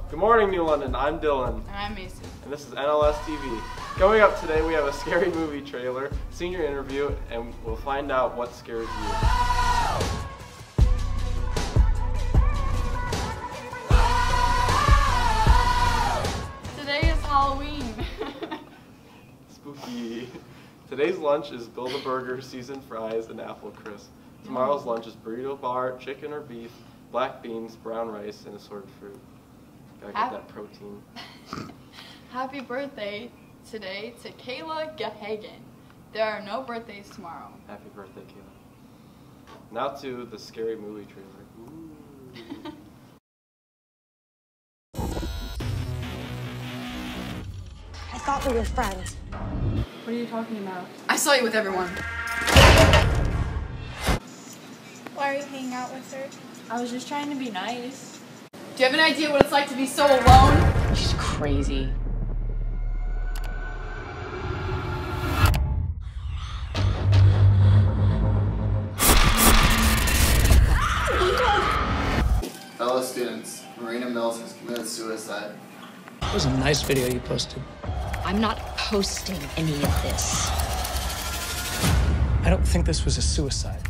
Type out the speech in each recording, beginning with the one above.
Good morning, New London. I'm Dylan. And I'm Mason. And this is NLS TV. Coming up today, we have a scary movie trailer, senior interview, and we'll find out what scares you. Today is Halloween. Spooky. Today's lunch is Build-A-Burger, seasoned fries, and apple crisp. Tomorrow's lunch is burrito bar, chicken or beef, black beans, brown rice, and assorted fruit. Gotta get that protein. Happy birthday today to Kayla Gahagan. There are no birthdays tomorrow. Happy birthday, Kayla. Now to the scary movie trailer. Ooh. I thought we were friends. What are you talking about? I saw you with everyone. Why are you hanging out with her? I was just trying to be nice. Do you have an idea what it's like to be so alone? She's crazy. Fellow students, Marina Mills has committed suicide. It was a nice video you posted. I'm not posting any of this. I don't think this was a suicide.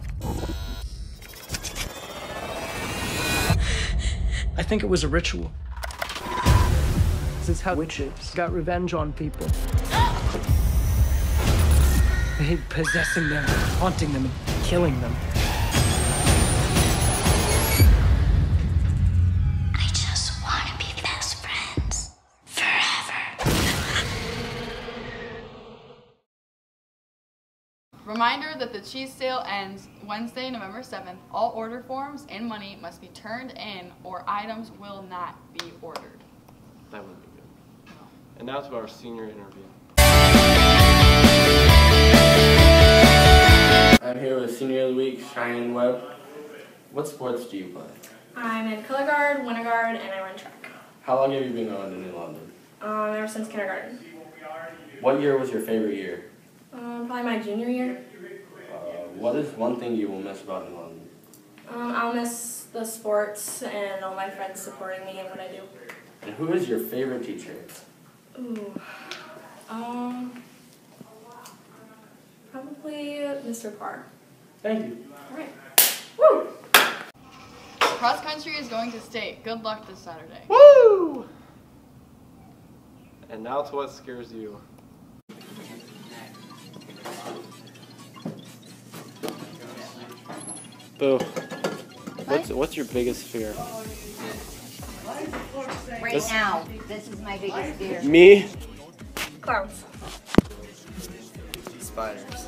I think it was a ritual. This is how witches got revenge on people. They hate possessing them, haunting them, and killing them. I just want to be best friends. Forever. Reminder that the cheese sale ends Wednesday, November 7th. All order forms and money must be turned in or items will not be ordered. That would be good. And now to our senior interview. I'm here with Senior of the Week, Cheyenne Webb. What sports do you play? I'm in color guard, winter guard, and I run track. How long have you been going to New London? Ever since kindergarten. What year was your favorite year? Probably my junior year. What is one thing you will miss about New London? I'll miss the sports and all my friends supporting me in what I do. And who is your favorite teacher? Ooh. Probably Mr. Parr. Thank you. Alright. Woo! Cross country is going to state. Good luck this Saturday. Woo! And now to what scares you. Boo. What's your biggest fear? Right now, this is my biggest fear. Me? Clowns. Spiders.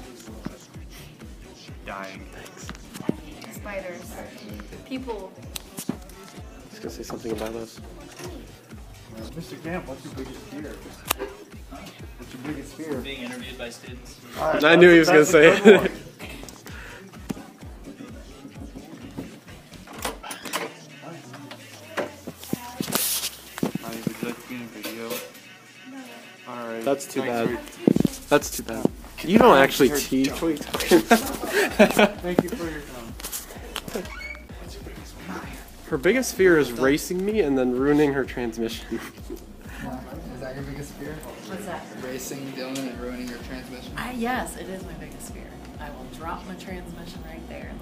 Dying. Spiders. People. I was gonna say something about this. Mr. Camp, what's your biggest fear? What's your biggest fear? Being interviewed by students. I knew he was gonna say it. Alright. That's too bad. That's too bad. You don't actually teach. What are you talking about? Thank you for your time. Her biggest fear is racing me and then ruining her transmission. Is that your biggest fear? What's that? Racing Dylan and ruining your transmission? Yes, it is my biggest fear. I will drop my transmission right there.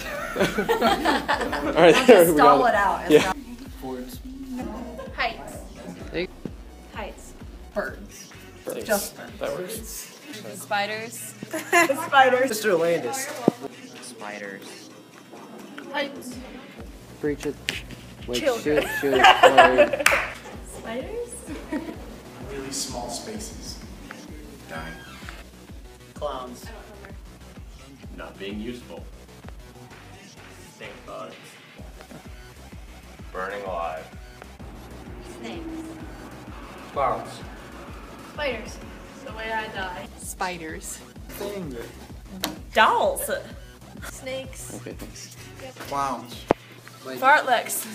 All right, I'll there just we stall got it out. Yeah. Fords. Heights. Hey. Heights. Birds. Thanks. Just That works. Spiders. Spiders. Mr. Landis. Spiders. Heights. Preach it. Like, Children. shoot, play. Spiders? Really small spaces. Dying. Clowns. Not being useful. Stink bugs. Burning alive. Snakes. Clowns. Spiders. The way I die. Spiders. Thing. Dolls. Snakes. Okay, thanks. Clowns. Fartleks.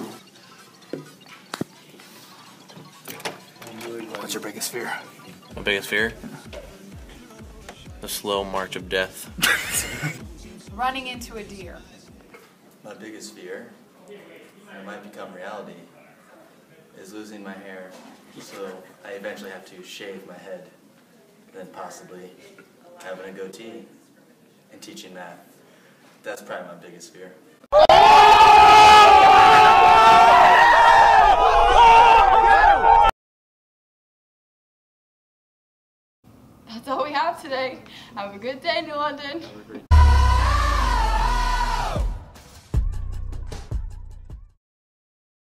What's your biggest fear? My biggest fear? The slow march of death. Running into a deer. My biggest fear, and it might become reality, is losing my hair, so I eventually have to shave my head, then possibly having a goatee and teaching math. That's probably my biggest fear. That's all we have today. Have a good day, New London.